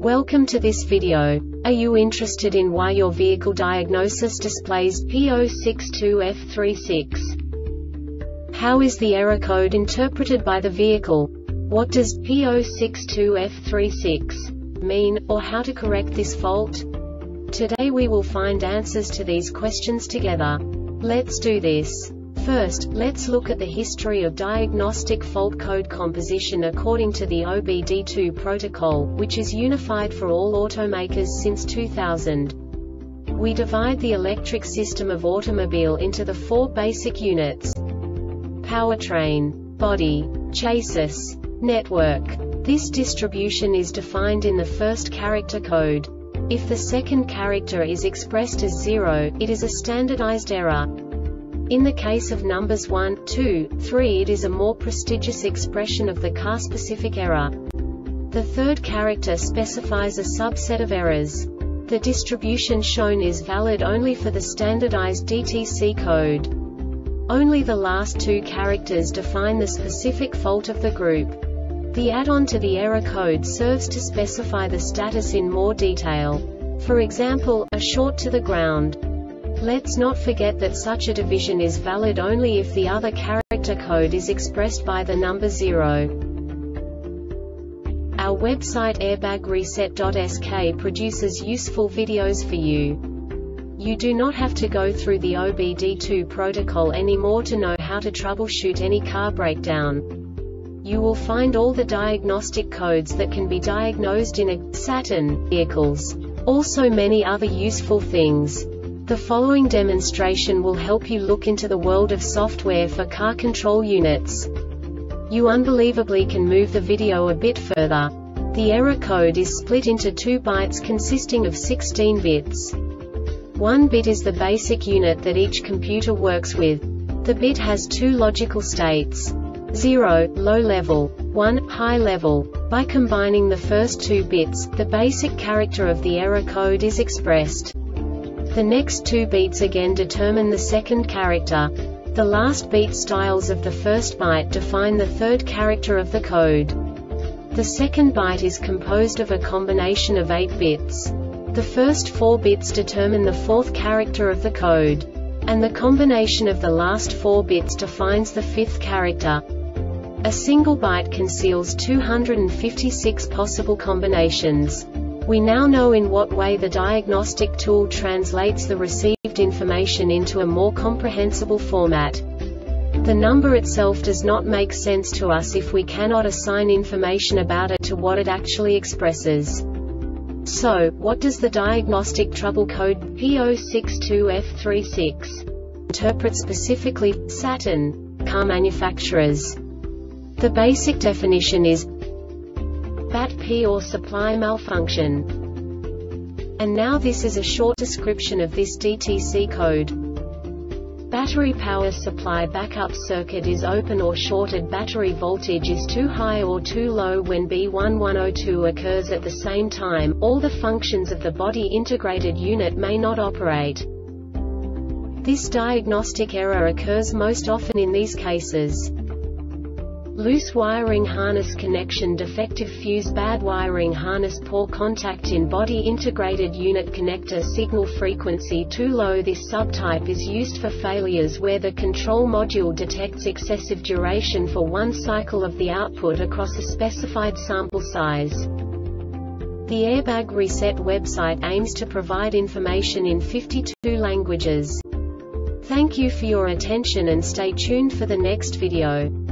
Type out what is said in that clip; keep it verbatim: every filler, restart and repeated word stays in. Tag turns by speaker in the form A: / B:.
A: Welcome to this video. Are you interested in why your vehicle diagnosis displays P zero six two F three six? How is the error code interpreted by the vehicle? What does P zero six two F three six mean, or how to correct this fault? Today we will find answers to these questions together. Let's do this. First, let's look at the history of diagnostic fault code composition according to the O B D two protocol, which is unified for all automakers since two thousand. We divide the electric system of automobile into the four basic units: powertrain, body, chassis, network. This distribution is defined in the first character code. If the second character is expressed as zero, it is a standardized error. In the case of numbers one, two, three, it is a more prestigious expression of the car-specific error. The third character specifies a subset of errors. The distribution shown is valid only for the standardized D T C code. Only the last two characters define the specific fault of the group. The add-on to the error code serves to specify the status in more detail. For example, a short to the ground. Let's not forget that such a division is valid only if the other character code is expressed by the number zero. Our website airbag reset dot S K produces useful videos for you. You do not have to go through the O B D two protocol anymore to know how to troubleshoot any car breakdown. You will find all the diagnostic codes that can be diagnosed in a Saturn vehicles. Also many other useful things. The following demonstration will help you look into the world of software for car control units. You unbelievably can move the video a bit further. The error code is split into two bytes consisting of sixteen bits. One bit is the basic unit that each computer works with. The bit has two logical states: zero, low level, one, high level. By combining the first two bits, the basic character of the error code is expressed. The next two beats again determine the second character. The last beat styles of the first byte define the third character of the code. The second byte is composed of a combination of eight bits. The first four bits determine the fourth character of the code. And the combination of the last four bits defines the fifth character. A single byte conceals two hundred fifty-six possible combinations. We now know in what way the diagnostic tool translates the received information into a more comprehensible format. The number itself does not make sense to us if we cannot assign information about it to what it actually expresses. So, what does the diagnostic trouble code P zero six two F three six interpret specifically for Saturn car manufacturers? The basic definition is B A T P or supply malfunction. And now this is a short description of this D T C code. Battery power supply backup circuit is open or shorted. Battery voltage is too high or too low. When B one one zero two occurs at the same time, all the functions of the body integrated unit may not operate. This diagnostic error occurs most often in these cases: loose wiring harness connection, defective fuse, bad wiring harness, poor contact in body integrated unit connector, signal frequency too low. This subtype is used for failures where the control module detects excessive duration for one cycle of the output across a specified sample size. The Airbag Reset website aims to provide information in fifty-two languages. Thank you for your attention and stay tuned for the next video.